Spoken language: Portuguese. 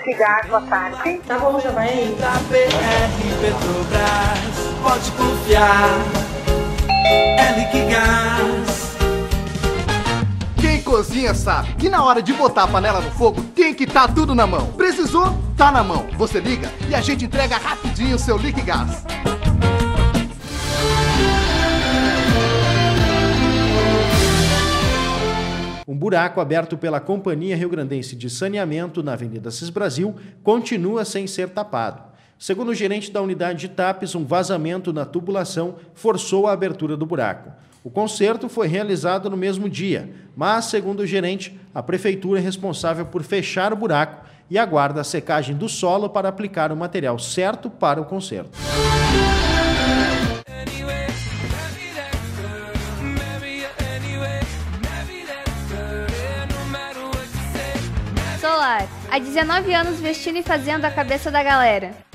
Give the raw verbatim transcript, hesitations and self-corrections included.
Liquigás, boa tarde. Tá bom, já vai aí. Da P R Petrobras, pode confiar, é Liquigás. Quem cozinha sabe que na hora de botar a panela no fogo tem que estar tudo na mão. Precisou? Tá na mão. Você liga e a gente entrega rapidinho o seu Liquigás. Um buraco aberto pela Companhia Rio-Grandense de Saneamento na Avenida Assis Brasil continua sem ser tapado. Segundo o gerente da unidade de TAPES, um vazamento na tubulação forçou a abertura do buraco. O conserto foi realizado no mesmo dia, mas, segundo o gerente, a prefeitura é responsável por fechar o buraco e aguarda a secagem do solo para aplicar o material certo para o conserto. Solar, há dezenove anos vestindo e fazendo a cabeça da galera.